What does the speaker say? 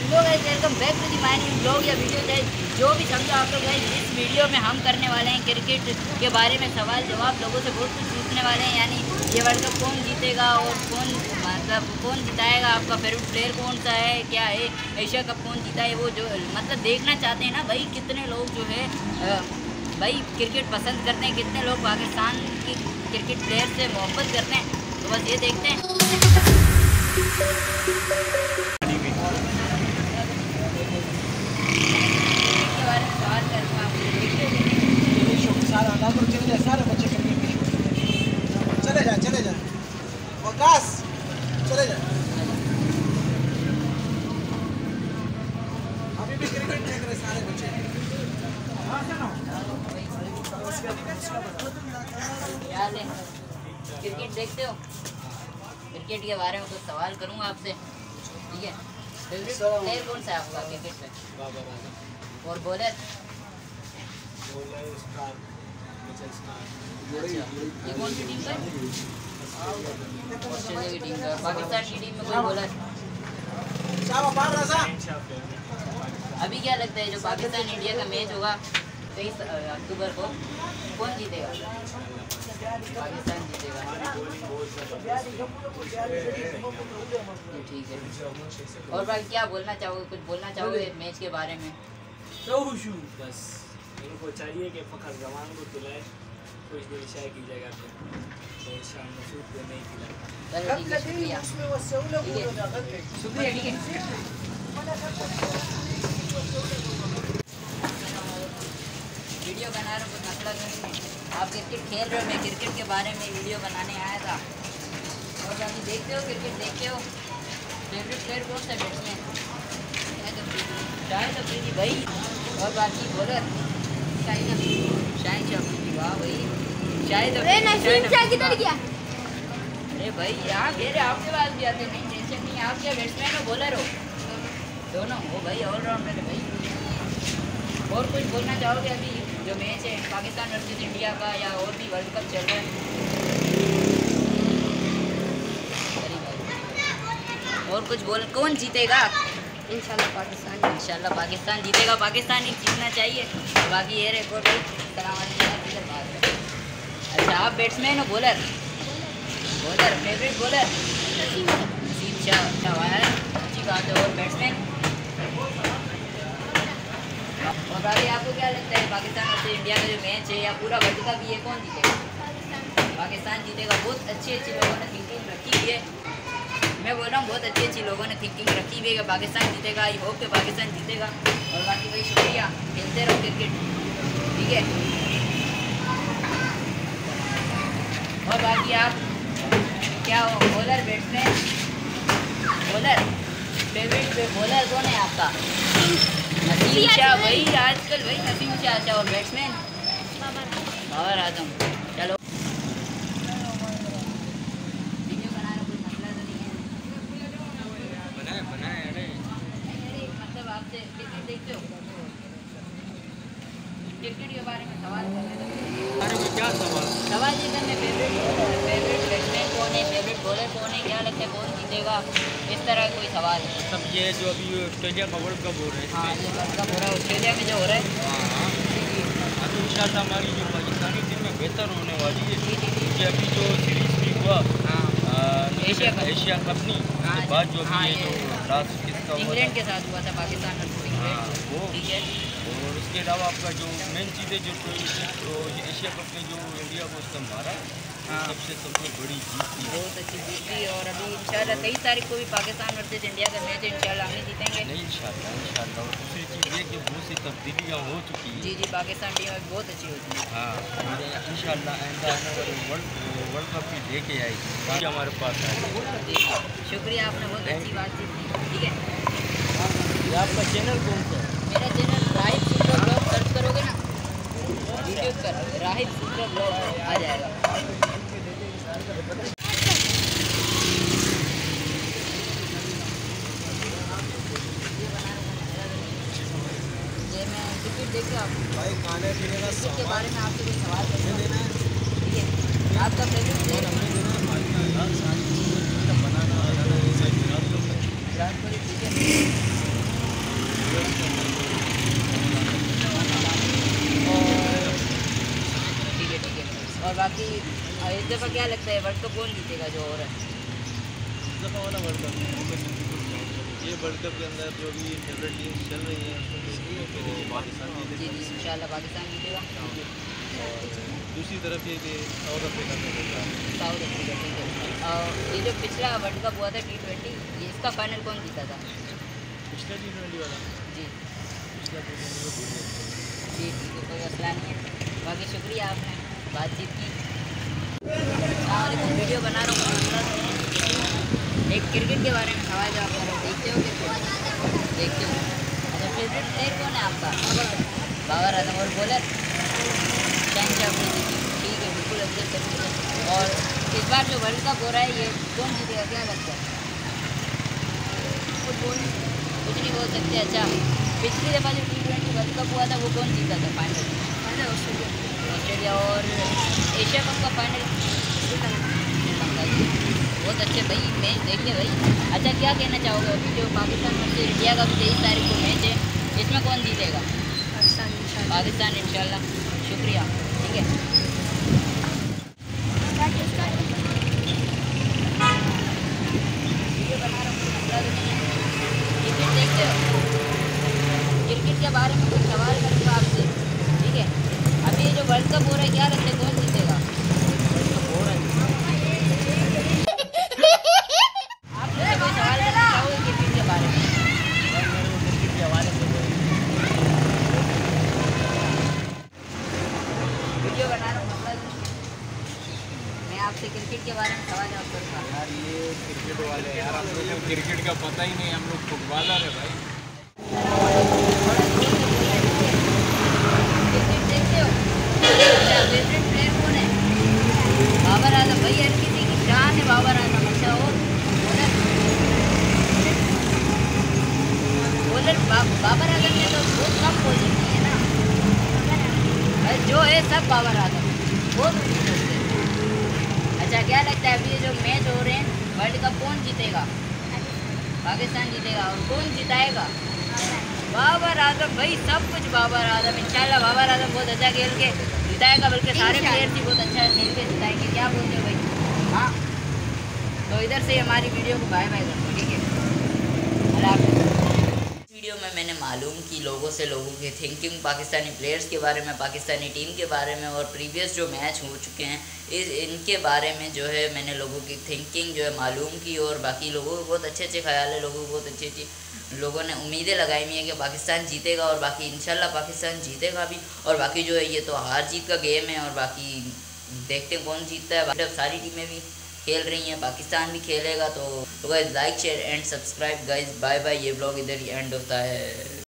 Hello guys, welcome back to the my new blog या video. Guys जो भी समझो आप लोग गाइस, इस वीडियो में हम करने वाले हैं क्रिकेट के बारे में सवाल जवाब। लोगों से बहुत कुछ पूछने वाले हैं, यानी ये वर्ल्ड कप कौन जीतेगा और कौन जिताएगा, आपका फेवरेट प्लेयर कौन सा है, क्या है, एशिया कप कौन जीता है, वो जो देखना चाहते हैं ना भाई। कितने लोग जो है भाई क्रिकेट पसंद करते हैं, कितने लोग पाकिस्तान की क्रिकेट प्लेयर से मोहब्बत करते हैं, तो बस ये देखते हैं। सारे बच्चे चले जा वकास, चले जा। अभी भी क्रिकेट देख रहे सारे बच्चे। क्रिकेट देखते हो? क्रिकेट के बारे में कुछ सवाल करूंगा आपसे, ठीक है? फेवरेट प्लेयर कौन सा है आपका क्रिकेट में? और बॉलर? अच्छा, ये कौन सी टीम का? ऑस्ट्रेलिया की टीम का। पाकिस्तान की टीम में कोई बॉलर? अभी क्या लगता है जो पाकिस्तान इंडिया का मैच होगा 23 अक्टूबर को, कौन जीतेगा? पाकिस्तान जीतेगा, ठीक है। और भाई क्या बोलना चाहोगे, कुछ बोलना चाहोगे मैच के बारे में? बस इनको चाहिए कि फ़खर जवान को खिलाए, कुछ देर चाय की जगह पे, और शाम मसूद को नहीं खिलाए। ठीक है, शुक्रिया, शुक्रिया, ठीक है। वीडियो बना रहा हूँ, कुछ मसला तो नहीं है। आप क्रिकेट खेल रहे हो, मैं क्रिकेट के बारे में वीडियो बनाने आया था। और अभी देखते हो क्रिकेट, देखते हो? फेवरेट प्लेयर कौन सा बैट्समैन? शाहिद अफरीदी भाई। और बाकी बॉलर? शाहिद अफरीदी, वाह भाई, शाहिद अफरीदी किधर गया? अरे भाई यहाँ घेरे आपके पास भी आते, नहीं टेंशन नहीं। आप क्या बैट्समैन हो बॉलर हो? दोनों हो भाई, ऑलराउंडर है भाई। और कुछ बोलना चाहोगे अभी जो मैच है पाकिस्तान वर्सेस इंडिया का, या और भी वर्ल्ड कप चल रहा है? और कुछ बोल, कौन जीतेगा? इंशाल्लाह पाकिस्तान जीतेगा। पाकिस्तान ही जीतना चाहिए। बाकी ये रिकॉर्ड है। अच्छा, आप बैट्समैन हो bowler? Favourite bowler? Naseem Shah, अच्छी बात है। और बैट्समैन? और अभी आपको क्या लगता है पाकिस्तान और इंडिया का जो मैच है या पूरा वर्ल्ड कप, ये कौन जीतेगा? पाकिस्तान जीतेगा। बहुत अच्छी लोगों ने थिंकिंग रखी हुई है। मैं बोल रहा हूँ बहुत अच्छी लोगों ने थिंकिंग रखी हुई है कि पाकिस्तान जीतेगा। आई होप कि पाकिस्तान जीतेगा। और बाकी भाई शुक्रिया, खेलते रहो क्रिकेट, ठीक है? और बाकी आप क्या हो, bowler batsman? Bowler, favourite bowler कौन है आपका? नसीम शाह भाई, आजकल भाई नसीम शाह। अच्छा, और बैट्समैन? बाबर आजम। चलो वीडियो बना रहा, कोई मसला तो नहीं है? बनाए अरे मतलब आपसे क्रिकेट देखते हो? क्रिकेट के बारे में सवाल करने लगे। क्या सवाल ये करने, फेवरेट बैट्समैन कौन है, फेवरेट बॉलर कौन है, क्या लगता है कौन जीतेगा, इस तरह कोई सवाल है। सब ये जो अभी ऑस्ट्रेलिया का वर्ल्ड कप हो रहा है, हाँ, ये वर्ल्ड कप हो रहा है ऑस्ट्रेलिया में जो हो रहा है। हाँ, तो इंशाल्लाह हमारी जो पाकिस्तानी टीम में बेहतर होने वाली है, क्योंकि अभी जो सीरीज भी हुआ एशिया कप नहीं, उसके बाद जो अभी ये जो लास्ट किसका इंग्लैंड के साथ हुआ था, पाकिस्तान वर्सेस वो, ठीक है। और उसके अलावा आपका जो मेन चीज़ है जो एशिया कप में जो इंडिया को उसका मारा, सबसे बड़ी जीत थी, बहुत अच्छी जीत थी। और अभी इंशाल्लाह 23 तारीख को भी पाकिस्तान वर्सेस इंडिया का मैच है, इंशाल्लाह हम ही जीतेंगे। नहीं, इंशाल्लाह। और दूसरी चीज़ ये कि बहुत सी तब्दीलियाँ हो चुकी हैं। जी, पाकिस्तान टीम अभी बहुत अच्छी होती है। हाँ, इंशाल्लाह आइंदा आने वाले वर्ल्ड कप भी लेके आएगी, हमारे पास आएगी। शुक्रिया, आपने बहुत अच्छी बातचीत की, ठीक है? आपका चैनल कौन सा है? मेरा channel Rahib Sutra blog search करोगे ना यूट्यूब पर, राहिब सूत्रा ब्लॉग आ जाएगा। ये मैं टिकट देखिए आप भाई खाने पीने का टिकट के बारे में आपसे कुछ सवाल करना है, ठीक है? आपका फेवरेट प्लेयर बनाना, ठीक है? आपकी इस दफ़ा क्या लगता है वर्ल्ड कप कौन जीतेगा जो हो रहा है? इस दफ़ा वाला वर्ल्ड कप ये वर्ल्ड कप के अंदर जो भी फेवरेट टीम्स चल रही हैं उसमें पाकिस्तान जी जी इंशाल्लाह पाकिस्तान जीतेगा। और दूसरी तरफ ये कि साउथ अफ्रीका में साउथ अफ्रीका ठीक है। ये जो पिछला वर्ल्ड कप हुआ था T20 ये इसका फाइनल कौन जीता था? पिछला T20 वाला जी पिछला T20 को भूल गया। जी ठीक है कोई मसला नहीं है। बाकी शुक्रिया आपने बातचीत की। वीडियो बना रहा हूँ एक क्रिकेट के बारे में सवाल जवाब कर रहा हूँ। देखते हो क्रिकेट? देखते हो? अच्छा फेवरेट प्लेयर कौन है आपका? बाबर आजम। और बॉलर? शहनशाह अफरीदी। ठीक है बिल्कुल अच्छे से। और इस बार जो वर्ल्ड कप हो रहा है ये कौन जीतेगा क्या लगता है? फुटबॉल कुछ नहीं बोल सकते। अच्छा पिछली दफ़ा जो T20 वर्ल्ड कप हुआ था वो कौन जीता था फाइनल? ऑस्ट्रेलिया। और एशिया कप का फाइनल? बहुत अच्छे भाई मैच देखिए भाई। अच्छा क्या कहना चाहोगे अभी जो पाकिस्तान वर्सेस इंडिया का भी 23 तारीख को मैच है इसमें कौन जीतेगा? पाकिस्तान इंशाल्लाह। शुक्रिया ठीक है। वीडियो बना रहा हूँ क्रिकेट देखते हो? क्रिकेट के बारे में कुछ सवाल करूँगा आपसे ठीक है। अभी ये जो वर्ल्ड कप हो रहा है क्या लगता है कौन जीतेगा? आप मुझसे कोई सवाल करना चाहोगे क्रिकेट के बारे में? क्रिकेट के हवाले से वीडियो बना रहा हूँ मैं आपसे क्रिकेट के बारे में सवाल जवाब करूँगा। यार ये क्रिकेट वाले यार हम लोग को क्रिकेट का पता ही नहीं, हम लोग फुटबॉलर है भाई। क्रिकेट देखते हो? अच्छा फेवरेट प्लेयर कौन है? बाबर आजम। भाई हर किसी की जान है बाबर आजम। अच्छा और बॉलर बाबर आजम ने तो बहुत कम बॉलिंग की है ना। जो है सब बाबर आजम बहुत अच्छे लगते हैं। अच्छा क्या लगता है अभी ये जो मैच हो रहे हैं वर्ल्ड कप कौन जीतेगा? पाकिस्तान जीतेगा। और कौन जिताएगा? बाबर आजम। भाई सब कुछ बाबर आजम इंशाल्लाह। बाबर आजम बहुत अच्छा खेल के जिताएगा बल्कि सारे प्लेयर्स ही बहुत अच्छा खेल के जिताएंगे। क्या बोलते हो भाई? हाँ तो इधर से हमारी वीडियो को बाय बाय करते ठीक है। अल्लाह हाफ़िज़। वीडियो में मैंने मालूम की लोगों से लोगों की थिंकिंग पाकिस्तानी प्लेयर्स के बारे में, पाकिस्तानी टीम के बारे में और प्रीवियस जो मैच हो चुके हैं इनके बारे में जो है मैंने लोगों की थिंकिंग जो है मालूम की। और बाकी लोगों को बहुत अच्छे ख्याल है, लोगों को बहुत अच्छी लोगों ने उम्मीदें लगाई हुई हैं कि पाकिस्तान जीतेगा। और बाकी इंशाल्लाह पाकिस्तान जीतेगा भी। और बाकी जो है ये तो हार जीत का गेम है और बाकी देखते हैं कौन जीतता है। बाकी सारी टीमें भी खेल रही हैं, पाकिस्तान भी खेलेगा। तो guys like share and subscribe guys. Bye bye. ये ब्लॉग इधर ही एंड होता है।